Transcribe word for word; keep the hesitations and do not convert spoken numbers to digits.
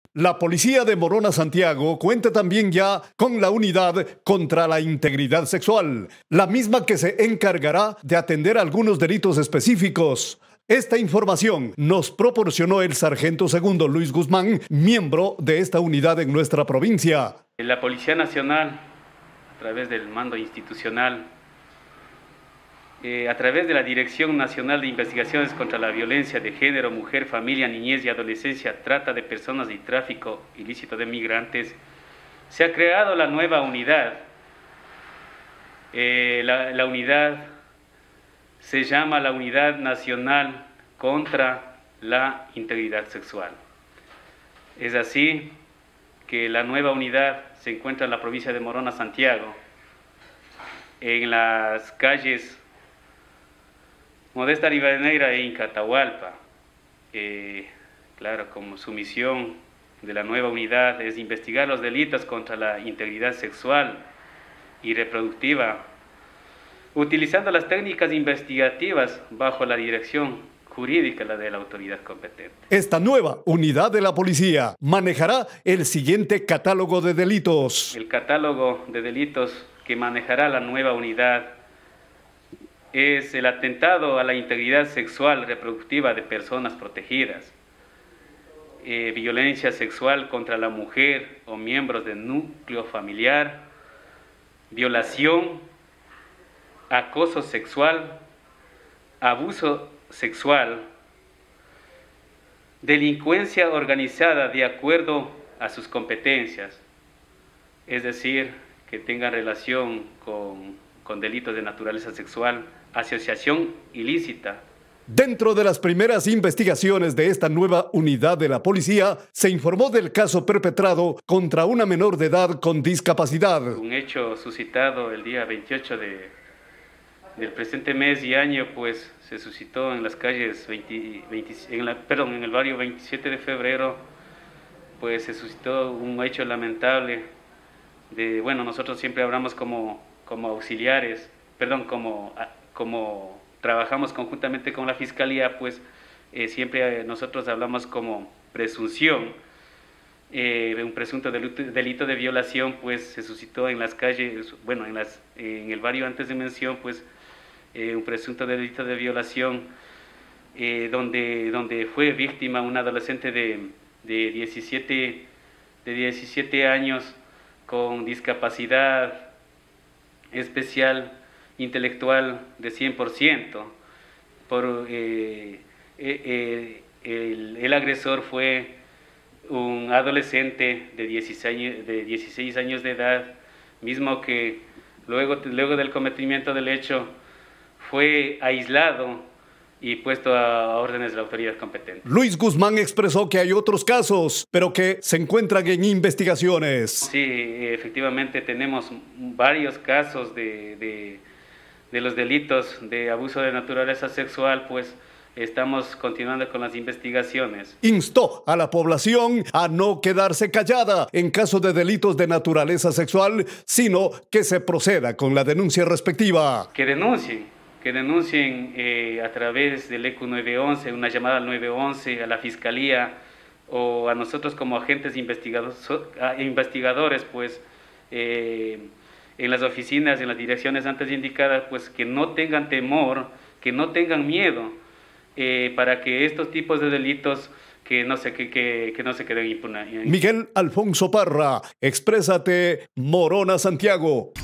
La policía de Morona Santiago cuenta también ya con la unidad contra la integridad sexual, la misma que se encargará de atender algunos delitos específicos. Esta información nos proporcionó el sargento segundo Luis Guzmán, miembro de esta unidad en nuestra provincia. La Policía Nacional, a través del mando institucional, eh, a través de la Dirección Nacional de Investigaciones contra la Violencia de Género, Mujer, Familia, Niñez y Adolescencia, Trata de Personas y Tráfico Ilícito de Migrantes, se ha creado la nueva unidad. Eh, la, la unidad se llama la Unidad Nacional contra la Integridad Sexual. Es así que la nueva unidad se encuentra en la provincia de Morona Santiago, en las calles Modesta Rivadeneira e Incatahualpa. Eh, claro, como su misión de la nueva unidad es investigar los delitos contra la integridad sexual y reproductiva, utilizando las técnicas investigativas bajo la dirección jurídica la de la autoridad competente. Esta nueva unidad de la policía manejará el siguiente catálogo de delitos. El catálogo de delitos que manejará la nueva unidad es el atentado a la integridad sexual reproductiva de personas protegidas, eh, violencia sexual contra la mujer o miembros del núcleo familiar, violación, acoso sexual, abuso sexual, delincuencia organizada de acuerdo a sus competencias, es decir, que tengan relación con, con delitos de naturaleza sexual, asociación ilícita. Dentro de las primeras investigaciones de esta nueva unidad de la policía, se informó del caso perpetrado contra una menor de edad con discapacidad. Un hecho suscitado el día veintiocho de, del presente mes y año, pues se suscitó en las calles, veinte, veinte, en la, perdón, en el barrio veintisiete de febrero, pues se suscitó un hecho lamentable de, bueno, nosotros siempre hablamos como, como auxiliares, perdón, como... como trabajamos conjuntamente con la Fiscalía, pues eh, siempre nosotros hablamos como presunción eh, de un presunto delito, delito de violación, pues se suscitó en las calles, bueno, en, las, eh, en el barrio antes de mención, pues eh, un presunto delito de violación eh, donde, donde fue víctima una adolescente de, de, diecisiete, de diecisiete años con discapacidad especial intelectual de cien por ciento. Por, eh, eh, el, el agresor fue un adolescente de dieciséis, de dieciséis años de edad, mismo que luego, luego del cometimiento del hecho fue aislado y puesto a órdenes de la autoridad competente. Luis Guzmán expresó que hay otros casos, pero que se encuentran en investigaciones. Sí, efectivamente tenemos varios casos de... de de los delitos de abuso de naturaleza sexual, pues estamos continuando con las investigaciones. Instó a la población a no quedarse callada en caso de delitos de naturaleza sexual, sino que se proceda con la denuncia respectiva. Que denuncien, que denuncien eh, a través del E C U nueve once, una llamada al nueve once, a la Fiscalía o a nosotros como agentes investigadores, investigadores pues, eh, en las oficinas, en las direcciones antes indicadas, pues que no tengan temor, que no tengan miedo, eh, para que estos tipos de delitos que no se, que, que, que no se queden impunes. Miguel Alfonso Parra, Exprésate, Morona Santiago.